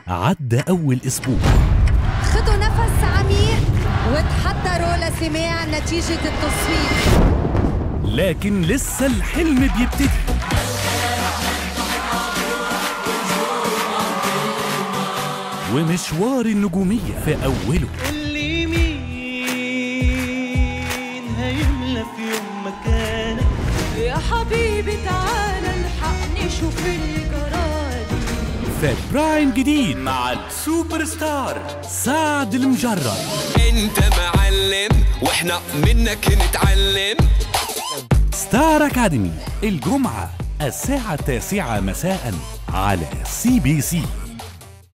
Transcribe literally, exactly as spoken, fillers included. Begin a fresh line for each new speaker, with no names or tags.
عدى أول أسبوع.
خدوا نفس عميق وتحضروا لسماع نتيجة التصويت.
لكن لسه الحلم بيبتدي. ومشوار النجومية في أوله.
اللي مين هيملى في يوم مكانك؟
يا حبيبي تعالى الحقني شوف اللي جرالي.
فبرايم جديد
مع السوبر ستار
سعد المجرد.
انت معلم واحنا منك نتعلم.
ستار أكاديمي الجمعة الساعة التاسعة مساء على سي بي سي.